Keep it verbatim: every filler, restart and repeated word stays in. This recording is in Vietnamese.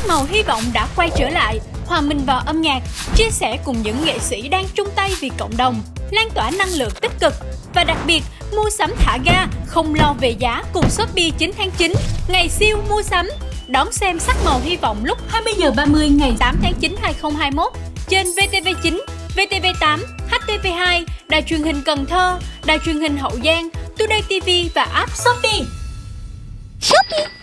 Sắc màu hy vọng đã quay trở lại, hòa mình vào âm nhạc, chia sẻ cùng những nghệ sĩ đang chung tay vì cộng đồng, lan tỏa năng lượng tích cực. Và đặc biệt, mua sắm thả ga, không lo về giá cùng Shopee chín tháng chín, ngày siêu mua sắm. Đón xem Sắc màu hy vọng lúc hai mươi giờ ba mươi ngày tám tháng chín năm hai nghìn không trăm hai mươi mốt trên vê tê vê chín, vê tê vê tám, hát tê vê hai, Đài truyền hình Cần Thơ, Đài truyền hình Hậu Giang, Today ti vi và app Shopee. Shopee.